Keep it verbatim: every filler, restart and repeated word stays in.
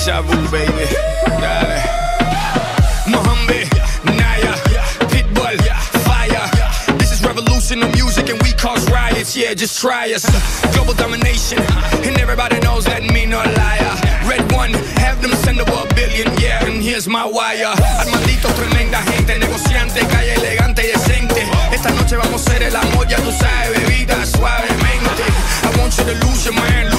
Deja vu, baby. Dale. Mohammed, Naya, Pitbull, fire. This is revolution of music and we cause riots. Yeah, just try us. Global domination, and everybody knows that me no liar. Red one, have them send over a billion, yeah, and here's my wire. Armandito, tremenda gente, negociante, calle elegante y decente. Esta noche vamos a hacer el amor, ya tú sabes, bebida suavemente. I want you to lose your mind.